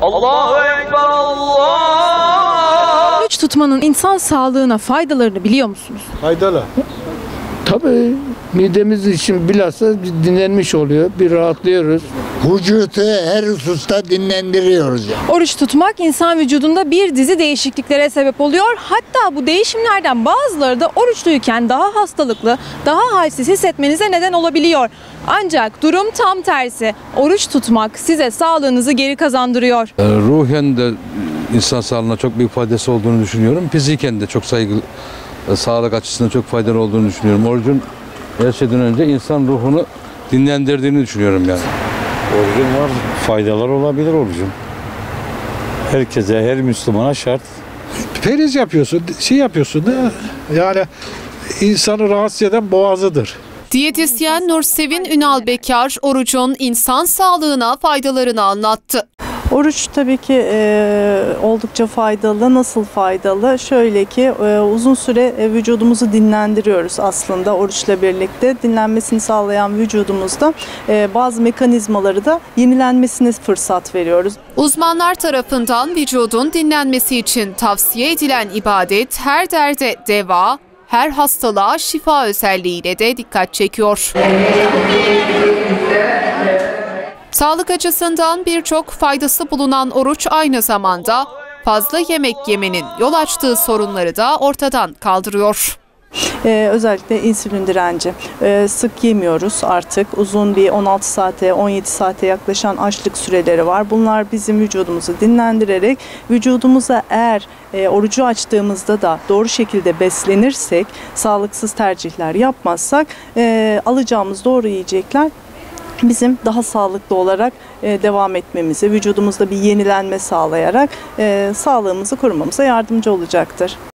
Allahu Ekber, Allah! Oruç tutmanın insan sağlığına faydalarını biliyor musunuz? Faydalı. Tabii midemiz için bilhassa dinlenmiş oluyor. Bir rahatlıyoruz. Vücudu her hususta dinlendiriyoruz. Oruç tutmak insan vücudunda bir dizi değişikliklere sebep oluyor. Hatta bu değişimlerden bazıları da oruçluyken daha hastalıklı, daha halsiz hissetmenize neden olabiliyor. Ancak durum tam tersi. Oruç tutmak size sağlığınızı geri kazandırıyor. Ruhen de insan sağlığına çok büyük faydası olduğunu düşünüyorum. Fiziken de çok sağlık açısından çok faydalı olduğunu düşünüyorum. Orucun her şeyden önce insan ruhunu dinlendirdiğini düşünüyorum yani. Orucun var, faydalar olabilir orucun. Herkese, her Müslümana şart. Periz yapıyorsun, yapıyorsun da yani insanı rahatsız eden boğazıdır. Diyetisyen Nursevin Ünal Bekar, orucun insan sağlığına faydalarını anlattı. Oruç tabii ki oldukça faydalı. Nasıl faydalı? Şöyle ki uzun süre vücudumuzu dinlendiriyoruz aslında oruçla birlikte. Dinlenmesini sağlayan vücudumuzda bazı mekanizmaları da yenilenmesine fırsat veriyoruz. Uzmanlar tarafından vücudun dinlenmesi için tavsiye edilen ibadet her derde deva, her hastalığa şifa özelliğiyle de dikkat çekiyor. Sağlık açısından birçok faydası bulunan oruç aynı zamanda fazla yemek yemenin yol açtığı sorunları da ortadan kaldırıyor. Özellikle insülin direnci. Sık yemiyoruz artık. Uzun bir 16 saate, 17 saate yaklaşan açlık süreleri var. Bunlar bizim vücudumuzu dinlendirerek vücudumuza eğer orucu açtığımızda da doğru şekilde beslenirsek, sağlıksız tercihler yapmazsak alacağımız doğru yiyecekler bizim daha sağlıklı olarak devam etmemize, vücudumuzda bir yenilenme sağlayarak sağlığımızı korumamıza yardımcı olacaktır.